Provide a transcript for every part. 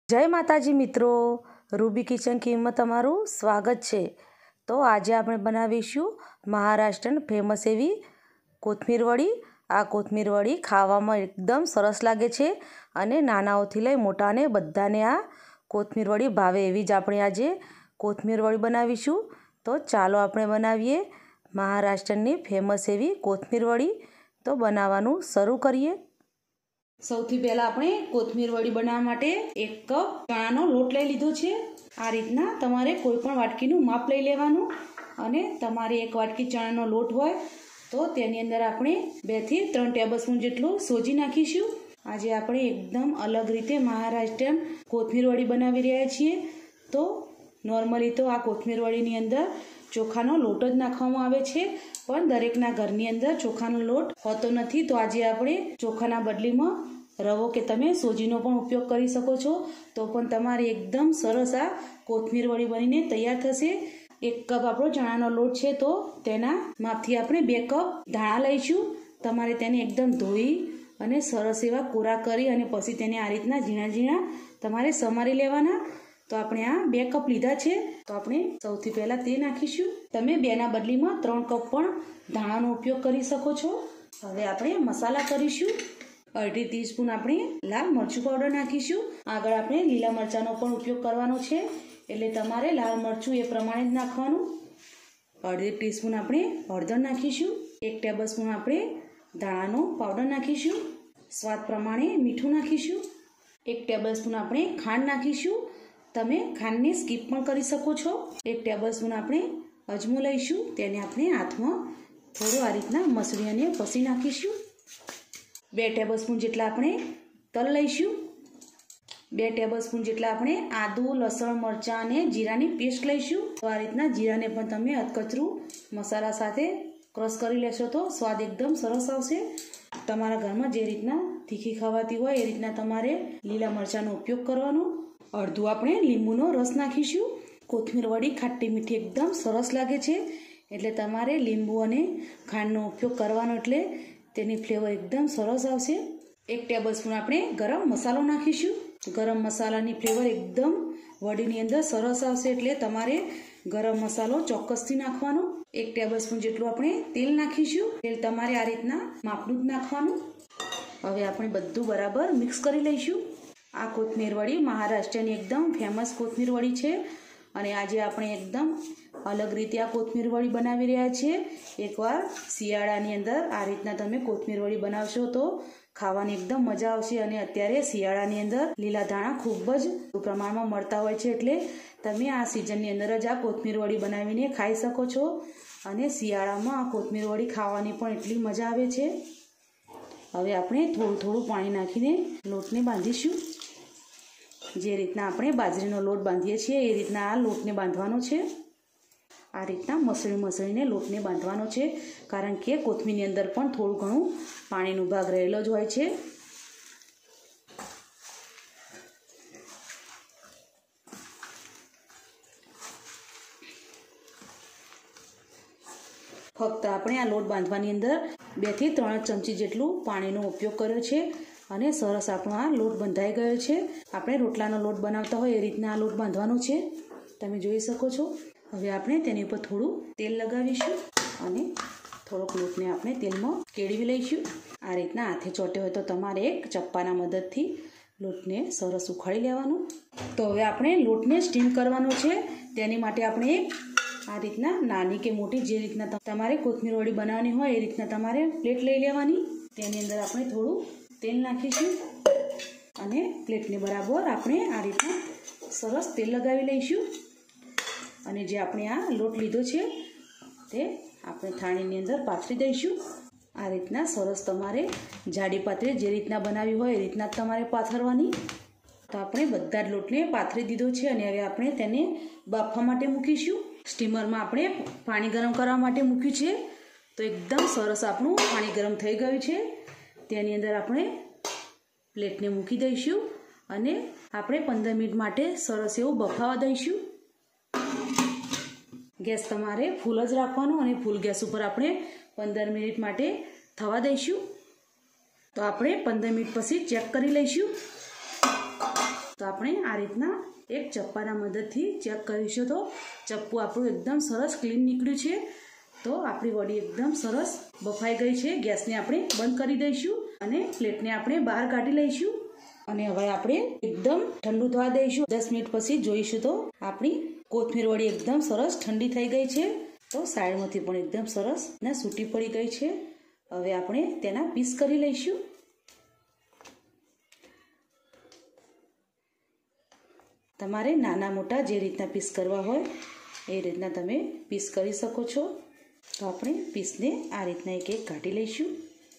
जय माताजी मित्रों, रूबी किचन किचन तमारू स्वागत है। तो आज આપણે બનાવીશું મહારાષ્ટ્રન ફેમસ એવી કોથમીર વડી। આ કોથમીર વડી ખાવામાં એકદમ સરસ લાગે છે અને નાનાઓથી લઈ મોટાને બધાને આ કોથમીર વડી ભાવે એવી જ આપણે આજે કોથમીર વડી બનાવીશું। તો ચાલો આપણે બનાવીએ મહારાષ્ટ્રની ફેમસ એવી કોથમીર વડી। તો બનાવવાનું શરૂ કરીએ। સૌથી પહેલા આપણે કોથમીર વડી બનાવવા માટે 1 કપ ચણાનો લોટ લઈ લીધો છે। આ રીતના તમારે કોઈ પણ વાટકીનું માપ લઈ લેવાનું અને તમારે 1 વાટકી ચણાનો લોટ હોય તો તેની અંદર આપણે 2 થી 3 ટેબલસ્પૂન જેટલું સોજી નાખીશું। આજે આપણે એકદમ અલગ રીતે મહારાષ્ટ્રીયન કોથમીર વડી બનાવી રહ્યા છીએ। તો નોર્મલી તો આ કોથમીર વડીની અંદર ચોખાનો લોટ જ નાખવામાં આવે છે, પણ દરેકના ઘરની અંદર ચોખાનો લોટ હોતો નથી। તો આજે આપણે ચોખાના બદલીમાં રવો કે તમે સોજીનો પણ ઉપયોગ કરી શકો છો, તો પણ તમારી એકદમ સરસ આ કોથમીર વડી બનીને તૈયાર થશે। 1 કપ આપણો ચણાનો લોટ છે તો તેના માપથી આપણે 2 કપ ધાણા લઈશું। તમારે તેને એકદમ ધોઈ અને સરસ એવા કોરા કરી અને પછી તેને આ રીતના ઝીણા ઝીણા તમારે સમારી લેવાના। તો આપણે આ 2 કપ લીધા છે તો આપણે સૌથી પહેલા તે નાખીશું। તમે 2 ના બદલીમાં 3 કપ પણ ધાણાનો ઉપયોગ કરી શકો છો। હવે આપણે મસાલા કરીશું। 1/2 ટીસ્પૂન આપણે લાલ મરચું પાવડર નાખીશું। આગળ આપણે લીલા મરચાંનો પણ ઉપયોગ કરવાનો છે, એટલે તમારે લાલ મરચું એ પ્રમાણે જ નાખવાનું। 1/2 ટીસ્પૂન આપણે હળદર નાખીશું। 1 ટેબલસ્પૂન આપણે ધાણાનો પાવડર નાખીશું। સ્વાદ પ્રમાણે મીઠું નાખીશું। 1 ટેબલસ્પૂન આપણે ખાંડ નાખીશું। તમે ખાંડને સ્કીપ પણ કરી શકો છો। 1 ટેબલસ્પૂન આપણે અજમો લઈશું, તેને આપણે હાથમાં થોડું આ રીતના મસળી અને પછી નાખીશું। 2 ટેબલસ્પૂન જેટલા આપણે તલ લઈશું। 2 ટેબલસ્પૂન જેટલા આપણે આદુ, લસણ, મરચાં અને જીરાની પેસ્ટ લઈશું। તો આ રીતના જીરાને પણ તમે અધકચરું મસાલા સાથે ક્રશ કરી લેશો તો સ્વાદ એકદમ સરસ આવશે। તમારા ઘરમાં જે રીતના તીખી ખવાતી હોય એ રીતના તમારે લીલા મરચાંનો ઉપયોગ કરવાનો। અડધું આપણે લીંબુનો રસ નાખીશું। કોથમીર વડી ખાટી મીઠી એકદમ સરસ લાગે છે, એટલે તમારે લીંબુ અને ખાંડનો ઉપયોગ કરવાનો, એટલે તેની ફ્લેવર એકદમ સરસ આવશે। 1 ટેબલસ્પૂન આપણે ગરમ મસાલો નાખીશું। ગરમ મસાલાની ફ્લેવર એકદમ વડીની અંદર સરસ આવશે, એટલે તમારે ગરમ મસાલો ચોક્કસથી નાખવાનો। 1 ટેબલસ્પૂન જેટલું આપણે તેલ નાખીશું। તેલ તમારે આ રીતના માપનું જ નાખવાનું। હવે આપણે બધું બરાબર મિક્સ કરી લઈશું। આ કોથમીર વડી મહારાષ્ટ્રની એકદમ ફેમસ કોથમીર વડી છે અને આજે આપણે એકદમ અલગ રીતે આ કોથમીર વડી બનાવી રહ્યા છીએ। એકવાર શિયાળાની અંદર આ રીતના તમે કોથમીર વડી બનાવશો તો ખાવાની એકદમ મજા આવશે। અને અત્યારે શિયાળાની અંદર લીલા ધાણા ખૂબ જ પ્રમાણમાં મળતા હોય છે, એટલે તમે આ સિઝનની અંદર જ આ કોથમીર વડી બનાવીને ખાઈ શકો છો અને શિયાળામાં આ કોથમીર વડી ખાવાની પણ એટલી મજા આવે છે। હવે આપણે થોડું થોડું પાણી નાખીને લોટને બાંધીશું। જે રીતના આપણે બાજરીનો લોટ બાંધીએ છીએ એ રીતના આ લોટને બાંધવાનો છે। આ રીતના મસળીને લોટને બાંધવાનો છે, કારણ કે કોથમીરની અંદર પણ થોડું ઘણું પાણીનો ભાગ રહેલો જ હોય છે। ફક્ત આપણે આ લોટ બાંધવાની અંદર 2 થી 3 ચમચી જેટલું પાણીનો ઉપયોગ કર્યો છે અને સરસ આપણો આ લોટ બંધાઈ ગયો છે। આપણે રોટલાનો લોટ બનાવતા હોય એ રીતના આ લોટ બાંધવાનો છે, તમે જોઈ શકો છો। હવે આપણે તેની ઉપર થોડું તેલ લગાવીશું અને થોડોક લોટને આપણે તેલમાં કેળવી લઈશું। આ રીતના હાથે ચોટ્યો હોય તો તમારે એક ચપ્પાના મદદથી લોટને સરસ ઉખાડી લેવાનું। તો હવે આપણે લોટને સ્ટીમ કરવાનો છે, તેની માટે આપણે એક આ રીતના નાની કે મોટી જે રીતના તમારે કોથમીર વડી બનાવવાની હોય એ રીતના તમારે પ્લેટ લઈ લેવાની। તેની અંદર આપણે થોડું તેલ નાખીશું અને પ્લેટને બરાબર આપણે આ રીતના સરસ તેલ લગાવી લઈશું અને જે આપણે આ લોટ લીધો છે તે આપણે થાળીની અંદર પાથરી દઈશું। આ રીતના સરસ તમારે જાડી પાથરી જે રીતના બનાવી હોય એ રીતના તમારે પાથરવાની। તો આપણે બધા જ લોટને પાથરી દીધો છે અને હવે આપણે તેને બાફવા માટે મૂકીશું। સ્ટીમરમાં આપણે પાણી ગરમ કરવા માટે મૂક્યું છે, તો એકદમ સરસ આપણું પાણી ગરમ થઈ ગયું છે। તેની અંદર આપણે પ્લેટને મૂકી દઈશું અને આપણે 15 મિનિટ માટે સરસ એવું બફાવા દઈશું। ગેસ તમારે ફૂલ જ રાખવાનો અને ફૂલ ગેસ ઉપર આપણે 15 મિનિટ માટે થવા દઈશું। તો આપણે 15 મિનિટ પછી ચેક કરી લઈશું। તો આપણે આ રીતના એક ચપ્પાના મદદથી ચેક કરીશું તો ચપ્પુ આપણું એકદમ સરસ ક્લીન નીકળ્યું છે। તો આપણી વડી એકદમ સરસ બફાઈ ગઈ છે। ગેસને આપણે બંધ કરી દઈશું અને પ્લેટને આપણે બહાર કાઢી લઈશું અને હવે આપણે એકદમ ઠંડુ થવા દઈશું। 10 મિનિટ પછી જોઈશું તો આપણી કોથમીર વડી એકદમ સરસ ઠંડી થઈ ગઈ છે। તો સાઈડમાંથી પણ એકદમ સરસ ને સૂટી પડી ગઈ છે। હવે આપણે તેના પીસ કરી લઈશું। તમારે નાના મોટા જે રીતના પીસ કરવા હોય એ રીતના તમે પીસ કરી શકો છો। તો આપણે પીસને આ રીતના એક એક કાઢી લઈશું।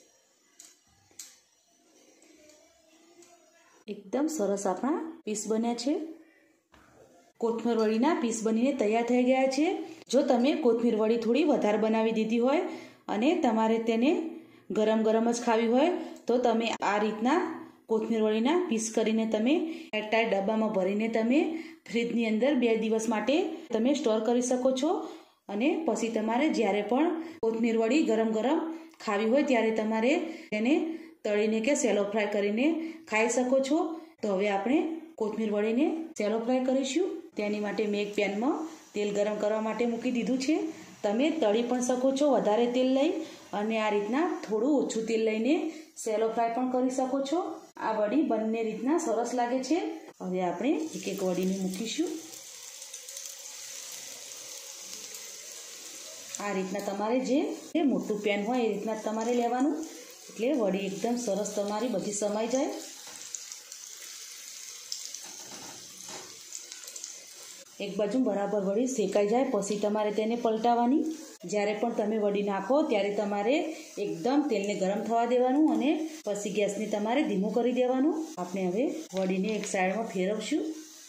એકદમ સરસ આપણા પીસ બન્યા છે। કોથમીર વડીના પીસ બનીને તૈયાર થઈ ગયા છે। જો તમે કોથમીર વડી થોડી વધારે બનાવી દીધી હોય અને તમારે તેને ગરમ ગરમ જ ખાવી હોય તો તમે આ રીતના કોથમીર વડીના પીસ કરીને તમે એરટાઈટ ડબ્બામાં ભરીને તમે ફ્રીજની અંદર 2 દિવસ માટે તમે સ્ટોર કરી શકો છો અને પછી તમારે જ્યારે પણ કોથમીર વડી ગરમ ગરમ ખાવી હોય ત્યારે તમારે તેને તળીને કે સેલો ફ્રાય કરીને ખાઈ શકો છો। તો હવે આપણે કોથમીર વડીને સેલો ફ્રાય કરીશું। તેની માટે મેં એક પેનમાં તેલ ગરમ કરવા માટે મૂકી દીધું છે। તમે તળી પણ શકો છો વધારે તેલ લઈ અને આ રીતના થોડું ઓછું તેલ લઈને સેલો ફ્રાય પણ કરી શકો છો। આ વડી બંને રીતના સરસ લાગે છે। હવે આપણે એક એક વડીને મૂકીશું। આ રીતના તમારે જે મોટું પેન હોય એ રીતના તમારે લેવાનું એટલે વડી એકદમ સરસ તમારી બધી સમાઈ જાય। એક બાજુ બરાબર વડી શેકાઈ જાય પછી તમારે તેને પલટાવવાની। જ્યારે પણ તમે વડી નાખો ત્યારે તમારે એકદમ તેલને ગરમ થવા દેવાનું અને પછી ગેસને તમારે ધીમું કરી દેવાનું। આપણે હવે વડીને એક સાઈડમાં ફેરવશું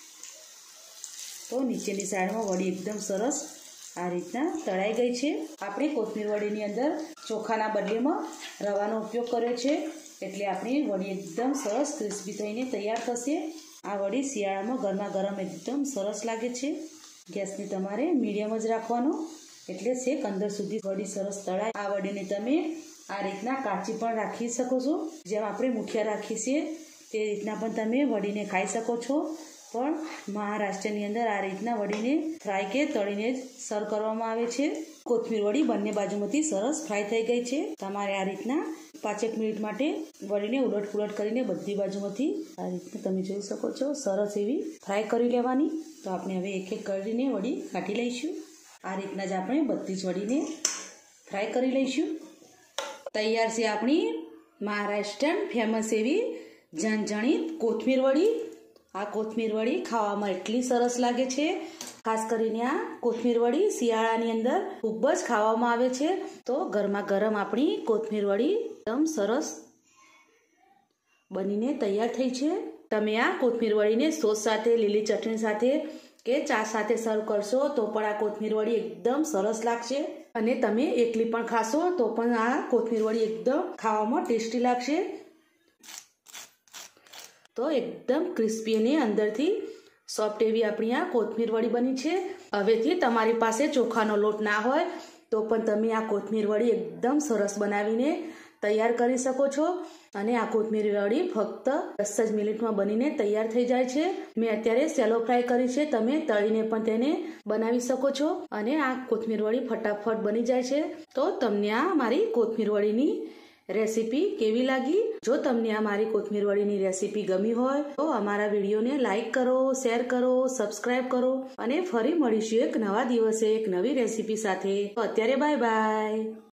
તો નીચેની સાઈડમાં વડી એકદમ સરસ આ રીતના તળાઈ ગઈ છે। આપણે કોથમીર વડીની અંદર ચોખાના બદલેમાં રવાનો ઉપયોગ કર્યો છે એટલે આપણી વડી એકદમ સરસ ક્રિસ્પી થઈને તૈયાર થશે। આ વડી શિયાળામાં ગરમા ગરમ એકદમ સરસ લાગે છે। ગેસને તમારે મીડિયમ જ રાખવાનો એટલે છેક અંદર સુધી વડી સરસ તળાય। આ વડીને તમે આ રીતના કાચી પણ રાખી શકો છો। જેમ આપણે મુઠિયા રાખીએ છીએ તે રીતના પણ તમે વડીને ખાઈ શકો છો। પણ મહારાષ્ટ્રની અંદર આ રીતના વડીને ફ્રાય કે તળીને જ સર્વ કરવામાં આવે છે। કોથમીર વડી બંને બાજુમાંથી સરસ ફ્રાય થઈ ગઈ છે। તમારે આ રીતના 5 મિનિટ માટે વડીને ઉલટ પુલટ કરીને બધી બાજુમાંથી આ રીતના તમે જોઈ શકો છો સરસ એવી ફ્રાય કરી લેવાની। તો આપણે હવે એક એક કરીને વડી કાઢી લઈશું। આ રીતના જ આપણે બધી જ વડીને ફ્રાય કરી લઈશું। તૈયાર છે આપણી મહારાષ્ટ્રન ફેમસ એવી ઝણઝણીત કોથમીર વડી। આ કોથમીર વડી ખાવામાં એટલી સરસ લાગે છે। ખાસ કરીને આ કોથમીર વડી શિયાળાની અંદર ખૂબ જ ખાવામાં આવે છે। તો ગરમા ગરમ આપણી કોથમીર વડી એકદમ સરસ બનીને તૈયાર થઈ છે। તમે આ કોથમીર વડીને સોસ સાથે લીલી ચટણી સાથે કે ચા સાથે સર્વ કરશો તો પણ આ કોથમીર વડી એકદમ સરસ લાગશે અને તમે એકલી પણ ખાશો તો પણ આ કોથમીર વડી એકદમ ખાવામાં ટેસ્ટી લાગશે। તો એકદમ ક્રિસ્પી અને અંદરથી સોફ્ટ એવી આપણી આ કોથમીર વડી બની છે। હવેથી તમારી પાસે ચોખાનો લોટ ના હોય તો પણ તમે આ કોથમીર વડી એકદમ સરસ બનાવીને તૈયાર કરી શકો છો અને આ કોથમીર વડી ફક્ત 10 જ મિનિટમાં બનીને તૈયાર થઈ જાય છે। મેં અત્યારે સેલો ફ્રાય કરી છે, તમે તળીને પણ તેને બનાવી શકો છો અને આ કોથમીર વડી ફટાફટ બની જાય છે। તો તમને આ મારી કોથમીર વડીની રેસીપી કેવી લાગી? જો તમને આ મારી કોથમીર વડીની રેસીપી ગમી હોય તો અમારા વિડીયોને લાઈક કરો, શેર કરો, સબસ્ક્રાઇબ કરો અને ફરી મળીશું એક નવા દિવસે એક નવી રેસીપી સાથે। તો અત્યારે બાય બાય।